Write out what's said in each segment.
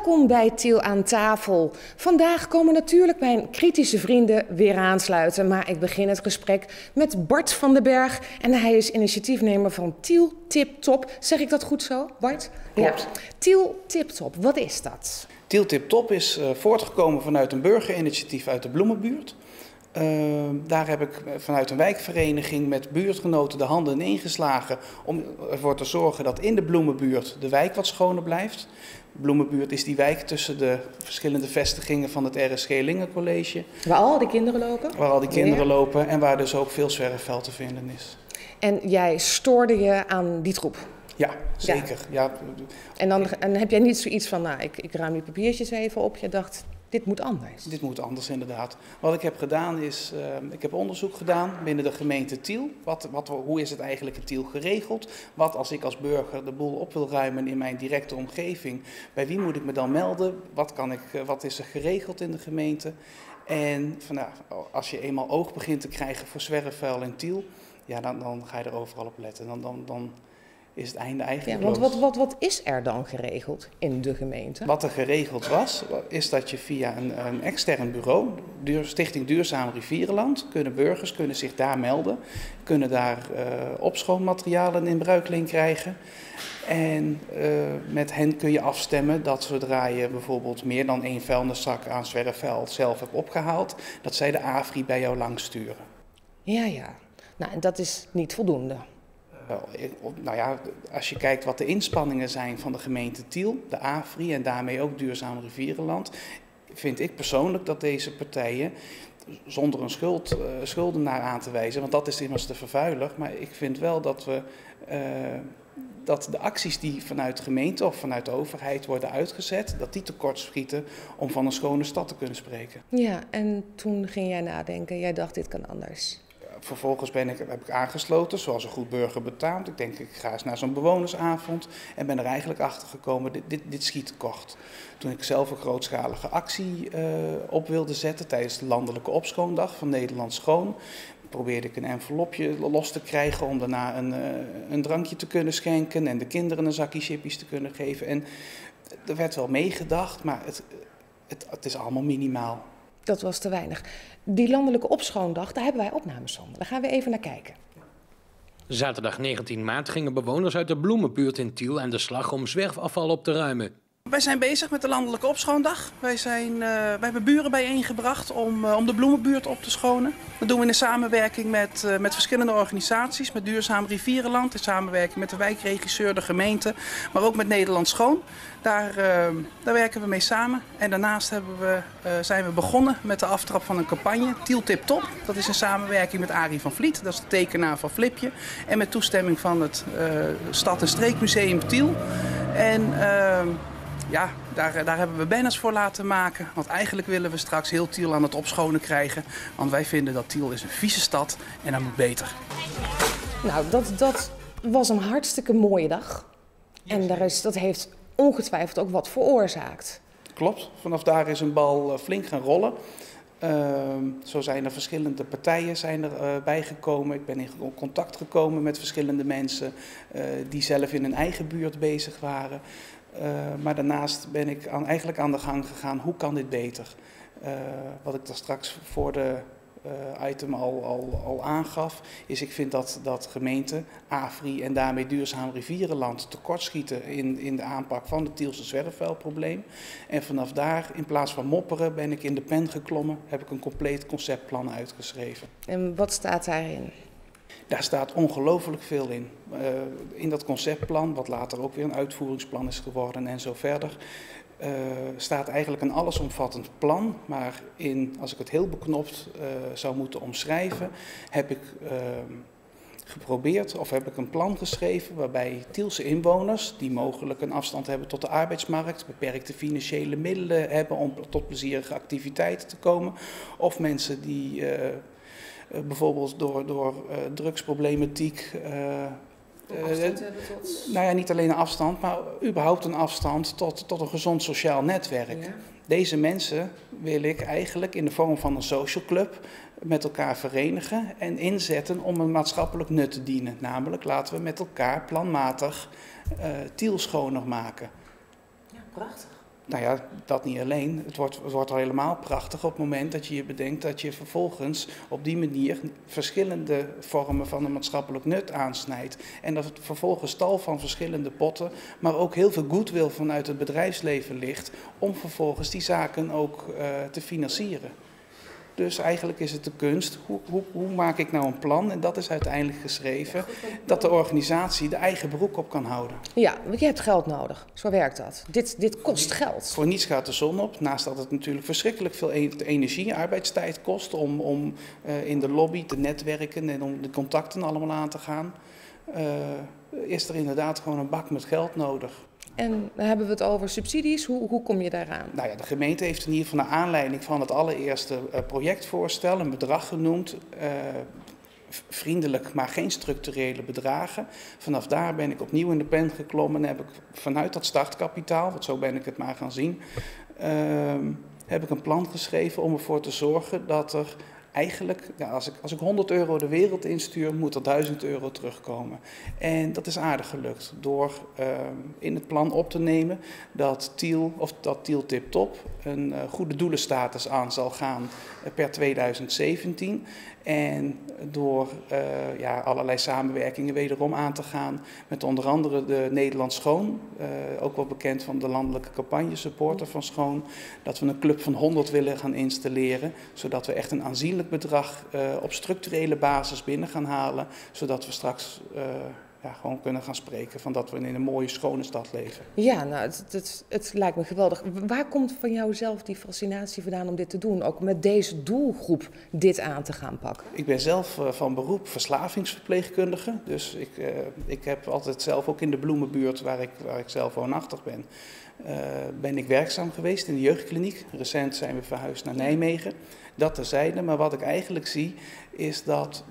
Welkom bij Tiel aan tafel. Vandaag komen natuurlijk mijn kritische vrienden weer aansluiten. Maar ik begin het gesprek met Bart van den Berg. En hij is initiatiefnemer van Tiel Tip Top. Zeg ik dat goed zo, Bart? Klopt. Ja. Tiel Tip Top, wat is dat? Tiel Tip Top is voortgekomen vanuit een burgerinitiatief uit de Bloemenbuurt. Daar heb ik vanuit een wijkvereniging met buurtgenoten de handen ingeslagen om ervoor te zorgen dat in de Bloemenbuurt de wijk wat schoner blijft. Bloemenbuurt is die wijk tussen de verschillende vestigingen van het RSG Lingencollege. Waar al die kinderen lopen? Waar al die kinderen lopen en waar dus ook veel zwerfvuil te vinden is. En jij stoorde je aan die troep? Ja, zeker. Ja. En dan heb jij niet zoiets van, nou, ik ruim die papiertjes even op. Je dacht, dit moet anders. Dit moet anders, inderdaad. Wat ik heb gedaan is, ik heb onderzoek gedaan binnen de gemeente Tiel. Hoe is het eigenlijk in Tiel geregeld? Wat als ik als burger de boel op wil ruimen in mijn directe omgeving? Bij wie moet ik me dan melden? Wat is er geregeld in de gemeente? En als je eenmaal oog begint te krijgen voor zwerfvuil in Tiel, ja, dan ga je er overal op letten. Dan is het einde eigenlijk want wat is er dan geregeld in de gemeente? Wat er geregeld was, is dat je via een extern bureau, Stichting Duurzaam Rivierenland, burgers kunnen zich daar melden, kunnen daar opschoonmaterialen in bruikleen krijgen. En met hen kun je afstemmen dat zodra je bijvoorbeeld meer dan 1 vuilniszak aan zwerfvuil zelf hebt opgehaald, dat zij de AVRI bij jou langs sturen. Ja. Nou, en dat is niet voldoende. Nou ja, als je kijkt wat de inspanningen zijn van de gemeente Tiel, de AVRI en daarmee ook Duurzaam Rivierenland, vind ik persoonlijk dat deze partijen, zonder een schuldenaar aan te wijzen, want dat is immers de vervuiler, maar ik vind wel dat de acties die vanuit de gemeente of vanuit de overheid worden uitgezet, dat die tekortschieten om van een schone stad te kunnen spreken. Ja, en toen ging jij nadenken, jij dacht dit kan anders. Vervolgens heb ik aangesloten, zoals een goed burger betaamt. Ik denk, ik ga eens naar zo'n bewonersavond en ben er eigenlijk achter gekomen, dit schiet tekort. Toen ik zelf een grootschalige actie op wilde zetten tijdens de landelijke opschoondag van Nederland Schoon, probeerde ik een envelopje los te krijgen om daarna een drankje te kunnen schenken en de kinderen een zakje chippies te kunnen geven. En er werd wel meegedacht, maar het is allemaal minimaal. Dat was te weinig. Die landelijke opschoondag, daar hebben wij opnames van. Daar gaan we even naar kijken. Zaterdag 19 maart gingen bewoners uit de Bloemenbuurt in Tiel aan de slag om zwerfafval op te ruimen. Wij zijn bezig met de landelijke opschoondag. Wij hebben buren bijeengebracht om de Bloemenbuurt op te schonen. Dat doen we in samenwerking met verschillende organisaties. Met Duurzaam Rivierenland, in samenwerking met de wijkregisseur, de gemeente, maar ook met Nederland Schoon. Daar werken we mee samen. En daarnaast zijn we begonnen met de aftrap van een campagne, Tiel Tip Top. Dat is in samenwerking met Arie van Vliet, dat is de tekenaar van Flipje. En met toestemming van het Stad- en Streekmuseum Tiel. En ja, daar hebben we banners voor laten maken. Want eigenlijk willen we straks heel Tiel aan het opschonen krijgen. Want wij vinden dat Tiel is een vieze stad en dat moet beter. Nou, dat was een hartstikke mooie dag. En dat heeft ongetwijfeld ook wat veroorzaakt. Klopt, vanaf daar is een bal flink gaan rollen. Zo zijn er verschillende partijen bijgekomen. Ik ben in contact gekomen met verschillende mensen die zelf in hun eigen buurt bezig waren. Maar daarnaast ben ik eigenlijk aan de gang gegaan, hoe kan dit beter? Wat ik daar straks voor de item al aangaf, is ik vind dat gemeente, AVRI en daarmee Duurzaam Rivierenland tekortschieten in de aanpak van het Tielse zwerfvuilprobleem. En vanaf daar, in plaats van mopperen, ben ik in de pen geklommen, heb ik een compleet conceptplan uitgeschreven. En wat staat daarin? Daar staat ongelooflijk veel in. In dat conceptplan, wat later ook weer een uitvoeringsplan is geworden en zo verder, staat eigenlijk een allesomvattend plan. Maar als ik het heel beknopt zou moeten omschrijven, heb ik heb ik een plan geschreven waarbij Tielse inwoners, die mogelijk een afstand hebben tot de arbeidsmarkt, beperkte financiële middelen hebben om tot plezierige activiteiten te komen, of mensen die bijvoorbeeld door drugsproblematiek afstand hebben tot... Nou ja, niet alleen een afstand, maar überhaupt een afstand tot een gezond sociaal netwerk. Ja. Deze mensen wil ik eigenlijk in de vorm van een social club met elkaar verenigen en inzetten om een maatschappelijk nut te dienen. Namelijk laten we met elkaar planmatig Tiel schoner maken. Ja, prachtig. Nou ja, dat niet alleen. Het wordt al helemaal prachtig op het moment dat je je bedenkt dat je vervolgens op die manier verschillende vormen van een maatschappelijk nut aansnijdt. En dat het vervolgens tal van verschillende potten, maar ook heel veel goodwill vanuit het bedrijfsleven ligt om vervolgens die zaken ook te financieren. Dus eigenlijk is het de kunst, hoe maak ik nou een plan? En dat is uiteindelijk geschreven, dat de organisatie de eigen broek op kan houden. Ja, want je hebt geld nodig. Zo werkt dat. Dit kost geld. Voor niets gaat de zon op. Naast dat het natuurlijk verschrikkelijk veel energie, arbeidstijd kost om in de lobby te netwerken en om de contacten allemaal aan te gaan, is er inderdaad gewoon een bak met geld nodig. En dan hebben we het over subsidies. Hoe kom je daaraan? Nou ja, de gemeente heeft in ieder geval naar aanleiding van het allereerste projectvoorstel een bedrag genoemd. Vriendelijk, maar geen structurele bedragen. Vanaf daar ben ik opnieuw in de pen geklommen en heb ik vanuit dat startkapitaal, want zo ben ik het maar gaan zien, heb ik een plan geschreven om ervoor te zorgen dat er eigenlijk, ja, als ik 100 euro de wereld instuur, moet er 1000 euro terugkomen. En dat is aardig gelukt door in het plan op te nemen dat Tiel Tip Top een goede doelenstatus aan zal gaan per 2017. En door allerlei samenwerkingen wederom aan te gaan met onder andere de Nederland Schoon, ook wel bekend van de landelijke campagnesupporter van Schoon, dat we een club van 100 willen gaan installeren, zodat we echt een aanzienlijk bedrag op structurele basis binnen gaan halen, zodat we straks gewoon kunnen gaan spreken van dat we in een mooie, schone stad leven. Ja, nou, het lijkt me geweldig. Waar komt van jou zelf die fascinatie vandaan om dit te doen? Ook met deze doelgroep dit aan te gaan pakken? Ik ben zelf van beroep verslavingsverpleegkundige. Dus ik heb altijd zelf, ook in de Bloemenbuurt waar ik zelf woonachtig ben ik werkzaam geweest in de jeugdkliniek. Recent zijn we verhuisd naar Nijmegen. Dat terzijde, maar wat ik eigenlijk zie is dat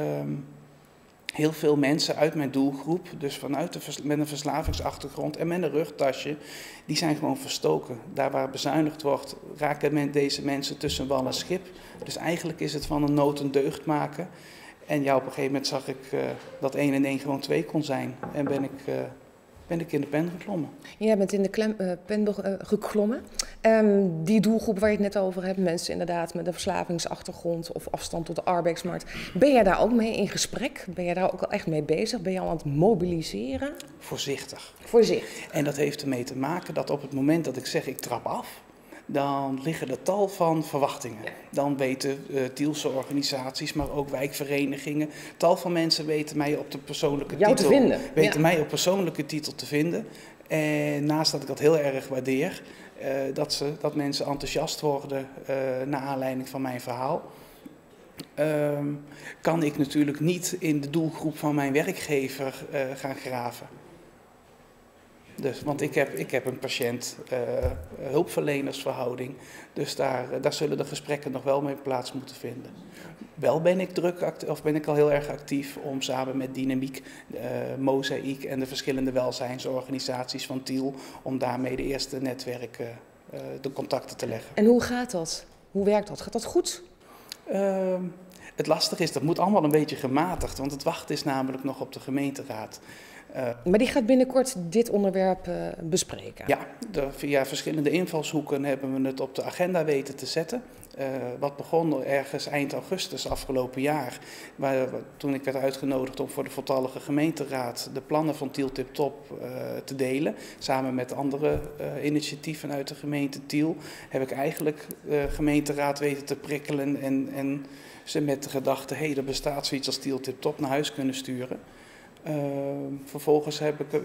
heel veel mensen uit mijn doelgroep, dus met een verslavingsachtergrond en met een rugtasje, die zijn gewoon verstoken. Daar waar bezuinigd wordt, raken deze mensen tussen wal en schip. Dus eigenlijk is het van een nood een deugd maken. En ja, op een gegeven moment zag ik dat 1 en 1 gewoon 2 kon zijn. En ben ik in de pen geklommen. Jij bent in de pen geklommen. Die doelgroep waar je het net over hebt, mensen inderdaad met een verslavingsachtergrond of afstand tot de arbeidsmarkt. Ben jij daar ook mee in gesprek? Ben jij daar ook al echt mee bezig? Ben je al aan het mobiliseren? Voorzichtig. Voorzichtig. En dat heeft ermee te maken dat op het moment dat ik zeg ik trap af, dan liggen er tal van verwachtingen. Dan weten Tielse organisaties, maar ook wijkverenigingen, tal van mensen weten mij op de persoonlijke titel te vinden. En naast dat ik dat heel erg waardeer, dat mensen enthousiast worden naar aanleiding van mijn verhaal, kan ik natuurlijk niet in de doelgroep van mijn werkgever gaan graven. Dus, want ik heb een patiënt-hulpverlenersverhouding, dus daar zullen de gesprekken nog wel mee plaats moeten vinden. Wel ben ik al heel erg actief om samen met Dynamiek, Mozaïek en de verschillende welzijnsorganisaties van Tiel, om daarmee de eerste netwerken, de contacten te leggen. En hoe gaat dat? Hoe werkt dat? Gaat dat goed? Het lastige is, dat moet allemaal een beetje gematigd, want het wachten is namelijk nog op de gemeenteraad. Maar die gaat binnenkort dit onderwerp bespreken? Ja, via verschillende invalshoeken hebben we het op de agenda weten te zetten. Wat begon ergens eind augustus afgelopen jaar, toen ik werd uitgenodigd om voor de voltallige gemeenteraad de plannen van Tiel Tip Top te delen. Samen met andere initiatieven uit de gemeente Tiel heb ik eigenlijk de gemeenteraad weten te prikkelen en ze met de gedachte, er bestaat zoiets als Tiel Tip Top naar huis kunnen sturen. Vervolgens heb ik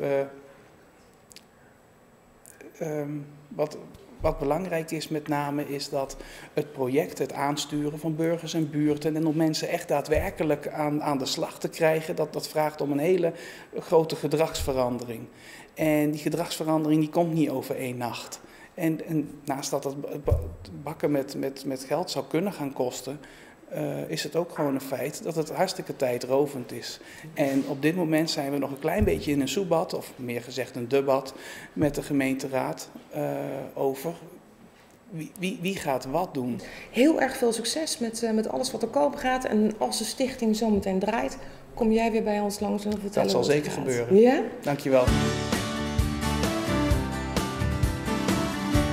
wat belangrijk is met name, is dat het project, het aansturen van burgers en buurten en om mensen echt daadwerkelijk aan de slag te krijgen, dat vraagt om een hele grote gedragsverandering. En die gedragsverandering die komt niet over 1 nacht. En naast dat het bakken met geld zou kunnen gaan kosten, is het ook gewoon een feit dat het hartstikke tijdrovend is. En op dit moment zijn we nog een klein beetje in een soebad, of meer gezegd een debat, met de gemeenteraad over wie gaat wat doen. Heel erg veel succes met alles wat er komen gaat. En als de stichting zo meteen draait, kom jij weer bij ons langs en vertellen. Dat zal zeker gebeuren. Ja? Dankjewel.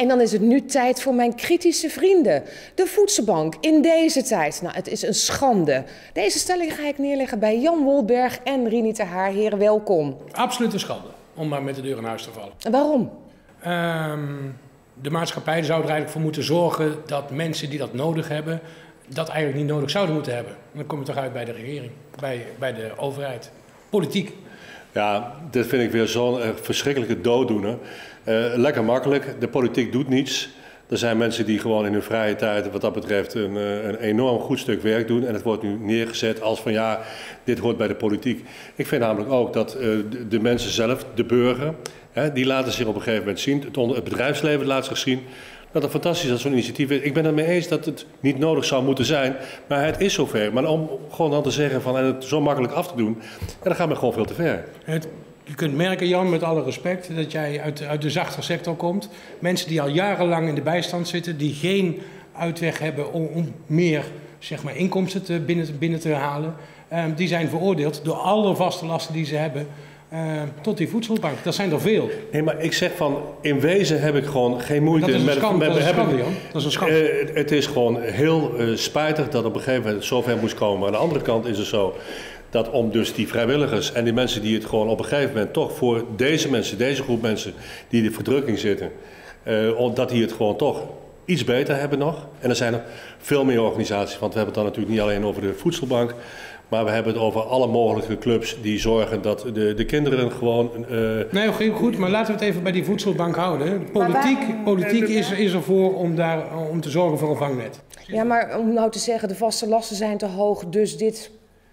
En dan is het nu tijd voor mijn kritische vrienden. De voedselbank in deze tijd. Nou, het is een schande. Deze stelling ga ik neerleggen bij Jan Wolberg en Rini ter Haar. Heren, welkom. Absoluut een schande, om maar met de deur in huis te vallen. En waarom? De maatschappij zou er eigenlijk voor moeten zorgen dat mensen die dat nodig hebben, dat eigenlijk niet nodig zouden moeten hebben. En dan kom je toch uit bij de regering, bij de overheid. Politiek. Ja, dit vind ik weer zo'n verschrikkelijke dooddoener. Lekker makkelijk, de politiek doet niets. Er zijn mensen die gewoon in hun vrije tijd wat dat betreft een enorm goed stuk werk doen. En het wordt nu neergezet als van ja, dit hoort bij de politiek. Ik vind namelijk ook dat de mensen zelf, de burger, die laten zich op een gegeven moment zien. Het bedrijfsleven laat zich zien. Dat het fantastisch is dat zo'n initiatief is. Ik ben het mee eens dat het niet nodig zou moeten zijn. Maar het is zover. Maar om gewoon dan te zeggen van en het zo makkelijk af te doen, dan gaat men gewoon veel te ver. Je kunt merken, Jan, met alle respect, dat jij uit de zachte sector komt. Mensen die al jarenlang in de bijstand zitten, die geen uitweg hebben om meer zeg maar, inkomsten binnen te halen. Die zijn veroordeeld door alle vaste lasten die ze hebben. Tot die voedselbank. Dat zijn er veel. Nee, maar ik zeg van, in wezen heb ik gewoon geen moeite met... Dat is een schande. Het is gewoon heel spijtig dat op een gegeven moment het zover moest komen. Aan de andere kant is het zo dat om dus die vrijwilligers en die mensen die het gewoon op een gegeven moment toch voor deze mensen, deze groep mensen die in de verdrukking zitten, dat die het gewoon toch iets beter hebben nog. En er zijn er veel meer organisaties, want we hebben het dan natuurlijk niet alleen over de voedselbank, maar we hebben het over alle mogelijke clubs die zorgen dat de kinderen gewoon... Nee, goed, maar laten we het even bij die voedselbank houden. Politiek is ervoor om te zorgen voor een vangnet. Ja, maar om nou te zeggen, de vaste lasten zijn te hoog, dus dit...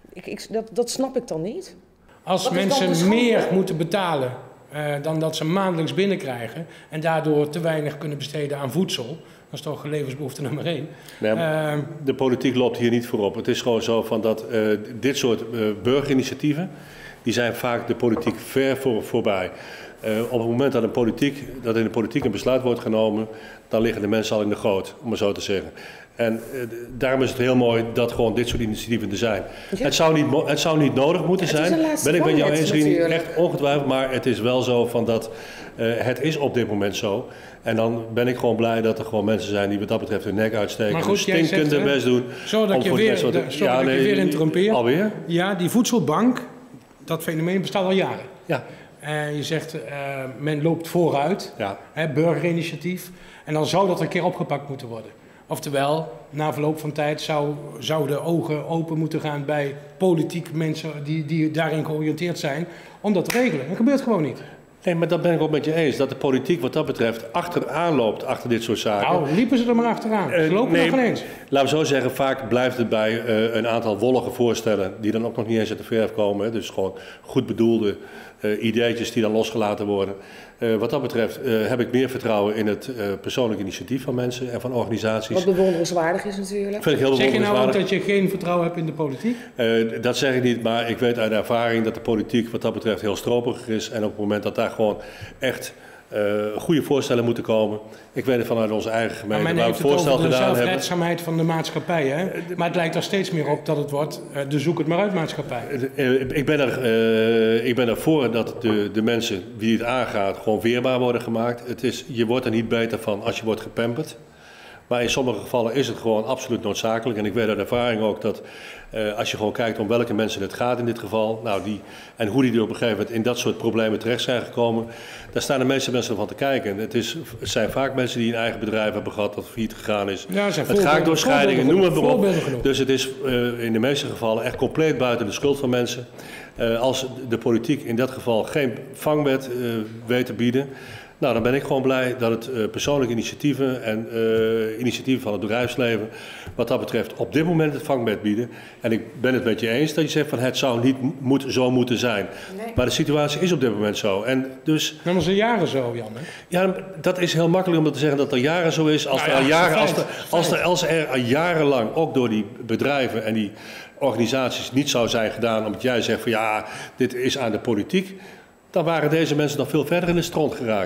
Dat snap ik dan niet. Als mensen meer moeten betalen dan dat ze maandelijks binnenkrijgen en daardoor te weinig kunnen besteden aan voedsel, dat is toch levensbehoefte nummer 1. Nee, de politiek loopt hier niet voorop. Het is gewoon zo van dat dit soort burgerinitiatieven, die zijn vaak de politiek ver voorbij. Op het moment dat in de politiek een besluit wordt genomen, dan liggen de mensen al in de goot, om maar zo te zeggen. En daarom is het heel mooi dat gewoon dit soort initiatieven er zijn. Ja. Het zou niet nodig moeten zijn. Ben ik met jou eens, Rini, echt ongetwijfeld. Maar het is wel zo van dat het is op dit moment zo. En dan ben ik gewoon blij dat er gewoon mensen zijn die wat dat betreft hun nek uitsteken. Maar goed, stinkende best doen. Zodat ik je weer interrompeer. Alweer? Ja, die voedselbank, dat fenomeen bestaat al jaren. Ja. En je zegt, men loopt vooruit, ja. Burgerinitiatief. En dan zou dat een keer opgepakt moeten worden. Oftewel, na verloop van tijd zou de ogen open moeten gaan bij politiek mensen die daarin georiënteerd zijn, om dat te regelen. Dat gebeurt gewoon niet. Nee, maar dat ben ik ook met je eens. Dat de politiek wat dat betreft achteraan loopt achter dit soort zaken. Nou, liepen ze er maar achteraan. Ze lopen nog geen eens. Laten we zo zeggen, vaak blijft het bij een aantal wollige voorstellen die dan ook nog niet eens uit de verf komen. Hè. Dus gewoon goed bedoelde ideetjes die dan losgelaten worden. Wat dat betreft heb ik meer vertrouwen in het persoonlijk initiatief van mensen en van organisaties. Wat bewonderenswaardig is natuurlijk. Vind ik heel zeg je nou ook dat je geen vertrouwen hebt in de politiek? Dat zeg ik niet, maar ik weet uit ervaring dat de politiek wat dat betreft heel stroperig is. En op het moment dat daar gewoon echt goede voorstellen moeten komen. Ik weet het vanuit onze eigen gemeente waar we voorstel gedaan hebben. De zelfredzaamheid van de maatschappij, hè? Maar het lijkt er steeds meer op dat het wordt de zoek het maar uit maatschappij. Ik ben ervoor dat de mensen wie het aangaat gewoon weerbaar worden gemaakt. Je wordt er niet beter van als je wordt gepamperd. Maar in sommige gevallen is het gewoon absoluut noodzakelijk. En ik weet uit ervaring ook dat als je gewoon kijkt om welke mensen het gaat in dit geval, en hoe die er op een gegeven moment in dat soort problemen terecht zijn gekomen, daar staan de meeste mensen van te kijken. Het zijn vaak mensen die een eigen bedrijf hebben gehad dat failliet gegaan is. Ja, het gaat door scheidingen, noem het maar op. Dus het is in de meeste gevallen echt compleet buiten de schuld van mensen. Als de politiek in dat geval geen vangbed weet te bieden, nou, dan ben ik gewoon blij dat het persoonlijke initiatieven en initiatieven van het bedrijfsleven wat dat betreft op dit moment het vangbed bieden. En ik ben het met je eens dat je zegt van het zou niet zo moeten zijn. Nee. Maar de situatie is op dit moment zo. En dus... Dat is al jaren zo, Jan. Hè? Ja, dat is heel makkelijk om te zeggen dat het al jaren zo is. Als er al jarenlang ook door die bedrijven en die organisaties niet zou zijn gedaan omdat jij zegt van ja, dit is aan de politiek, dan waren deze mensen nog veel verder in de stront geraakt.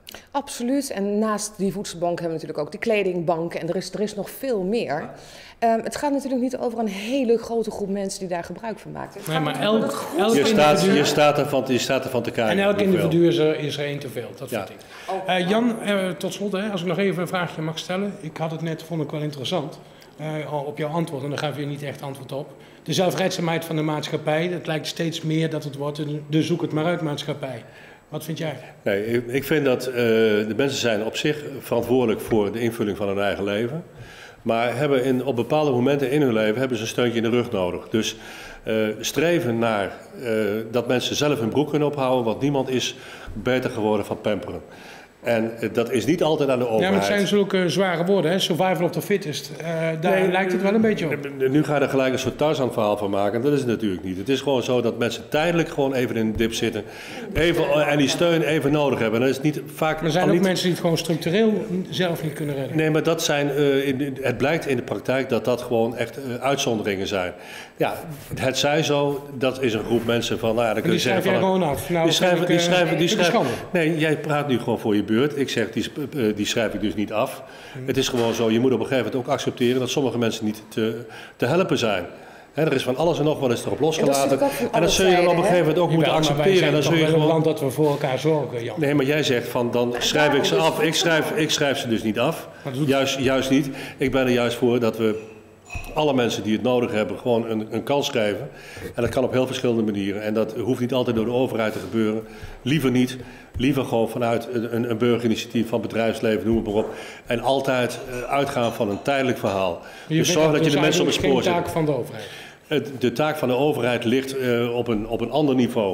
Absoluut. En naast die voedselbank hebben we natuurlijk ook de kledingbank. En er is nog veel meer. Het gaat natuurlijk niet over een hele grote groep mensen die daar gebruik van maakt. Nee, maar je staat ervan te kijken. En elk individu is er één te veel, dat vind ik. Jan, tot slot, als ik nog even een vraagje mag stellen. Ik had het net, vond ik wel interessant, op jouw antwoord. En daar gaf je niet echt antwoord op. De zelfredzaamheid van de maatschappij. Het lijkt steeds meer dat het wordt de zoek het maar uit maatschappij. Wat vind jij? Nee, ik vind dat de mensen zijn op zich verantwoordelijk voor de invulling van hun eigen leven. Maar hebben op bepaalde momenten in hun leven hebben ze een steuntje in de rug nodig. Dus streven naar dat mensen zelf hun broek kunnen ophouden, want niemand is beter geworden van pamperen. En dat is niet altijd aan de overheid. Ja, maar het zijn zulke zware woorden, hè? Survival of the fittest. Daar lijkt het wel een beetje op. Nu ga je er gelijk een soort Tarzan-verhaal van maken. Dat is het natuurlijk niet. Het is gewoon zo dat mensen tijdelijk gewoon even in de dip zitten. En die steun even nodig hebben. En dat is niet vaak. Er zijn ook mensen die het gewoon structureel zelf niet kunnen redden. Nee, maar dat zijn, het blijkt in de praktijk dat dat gewoon echt uitzonderingen zijn. Ja, het zij zo, dat is een groep mensen van... Nou ja, dan kun je zeggen schrijf jij gewoon af? Nou, die schrijven. Nee, jij praat nu gewoon voor je beurt. Ik zeg, die schrijf ik dus niet af. Het is gewoon zo, je moet op een gegeven moment ook accepteren dat sommige mensen niet te helpen zijn. He, er is van alles en nog wat is erop losgelaten. En dat zul je dan op een gegeven moment ook moeten accepteren. En dan zul je gewoon... een land dat we voor elkaar zorgen, Jan. Nee, maar jij zegt van, dan schrijf ik ze af. Ik schrijf ze dus niet af. Juist niet. Ik ben er juist voor dat we alle mensen die het nodig hebben gewoon een kans geven. En dat kan op heel verschillende manieren. En dat hoeft niet altijd door de overheid te gebeuren. Liever niet. Liever gewoon vanuit een burgerinitiatief van bedrijfsleven, noem het maar op. En altijd uitgaan van een tijdelijk verhaal. Dus zorg dat je de mensen op het spoor zet. De taak van de overheid? De taak van de overheid ligt op een ander niveau.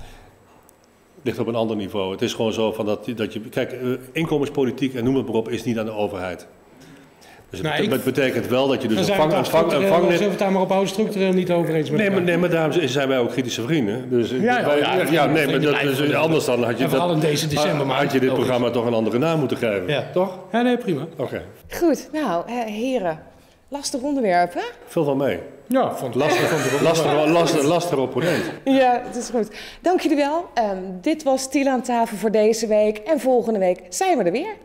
Ligt op een ander niveau. Het is gewoon zo van dat je... Kijk, inkomenspolitiek en noem het maar op is niet aan de overheid. Dus het betekent wel dat je dus een vangnet... Zullen we het daar maar op houden, structureel niet over eens met elkaar? Nee, maar daarom zijn wij ook kritische vrienden. Dus anders dan had je, had je dit programma toch een andere naam moeten geven. Ja. Toch? Ja, nee, prima. Oké. Goed, nou, heren. Lastig onderwerp, hè? Veel van mee. Ja, lastig opponent. Ja, het is goed. Dank jullie wel. Dit was Tiel aan tafel voor deze week. En volgende week zijn we er weer.